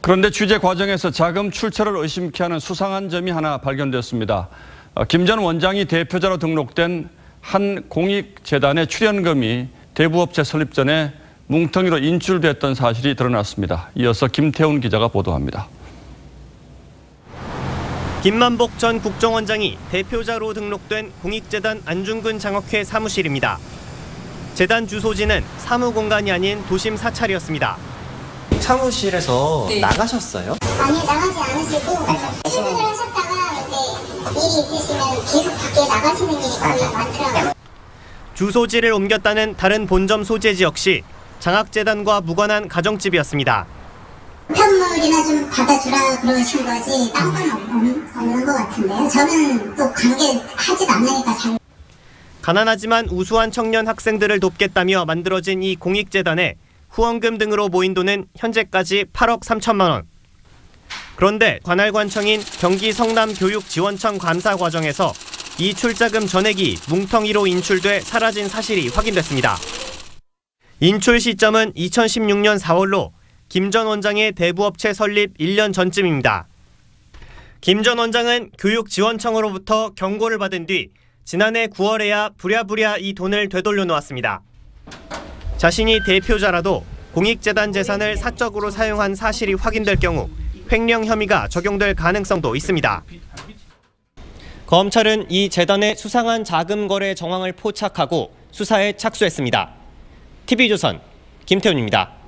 그런데 취재 과정에서 자금 출처를 의심케 하는 수상한 점이 하나 발견됐습니다. 김 전 원장이 대표자로 등록된 한 공익재단의 출연금이 대부업체 설립 전에 뭉텅이로 인출됐던 사실이 드러났습니다. 이어서 김태훈 기자가 보도합니다. 김만복 전 국정원장이 대표자로 등록된 공익재단 안중근 장학회 사무실입니다. 재단 주소지는 사무공간이 아닌 도심 사찰이었습니다. 사무실에서 나가셨어요? 아니, 나가지 않으시고 출근을 하셨다가 이제 일이 있으시면 계속 밖에 나가시는 일이 거의 많더라고요. 주소지를 옮겼다는 다른 본점 소재지 역시 장학재단과 무관한 가정집이었습니다. 편물이나 좀 받아주라 그러신 거지 딴 건 없는 것 같은데요. 저는 또 관계하지도 않으니까 잘. 가난하지만 우수한 청년 학생들을 돕겠다며 만들어진 이 공익재단에 후원금 등으로 모인 돈은 현재까지 8억 3천만 원. 그런데 관할관청인 경기 성남교육지원청 감사 과정에서 이 출자금 전액이 뭉텅이로 인출돼 사라진 사실이 확인됐습니다. 인출 시점은 2016년 4월로 김 전 원장의 대부업체 설립 1년 전쯤입니다. 김 전 원장은 교육지원청으로부터 경고를 받은 뒤 지난해 9월에야 부랴부랴 이 돈을 되돌려 놓았습니다. 자신이 대표자라도 공익재단 재산을 사적으로 사용한 사실이 확인될 경우 횡령 혐의가 적용될 가능성도 있습니다. 검찰은 이 재단의 수상한 자금 거래 정황을 포착하고 수사에 착수했습니다. TV조선 김태훈입니다.